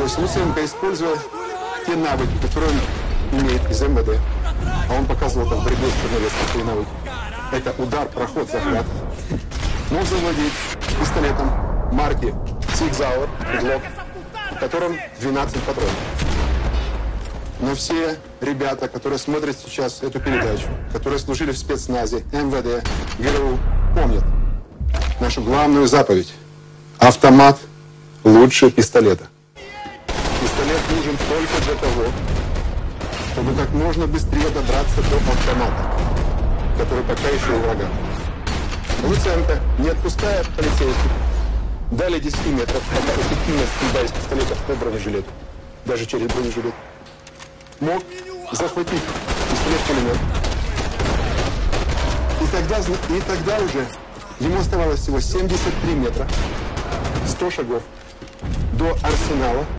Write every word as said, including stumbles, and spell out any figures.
есть Луценко, используя те навыки, которые он имеет из эм вэ дэ, а он показывал там в борьбе с Черновецкой свои навыки. Это удар, проход, захват. Мог завладеть пистолетом марки Сигзауэр, Глок, в котором двенадцать патронов. Но все ребята, которые смотрят сейчас эту передачу, которые служили в спецназе, эм вэ дэ, гэ эр у, помнят нашу главную заповедь. Автомат лучше пистолета. Пистолет нужен только для того, чтобы как можно быстрее добраться до автомата, который пока еще у врага. Луценко, не отпуская полицейских, дали десять метров, пока эффективно стрельба из пистолетов по бронежилету, даже через бронежилет, мог захватить пистолет-пулемет. И тогда, и тогда уже ему оставалось всего семьдесят три метра, сто шагов до арсенала.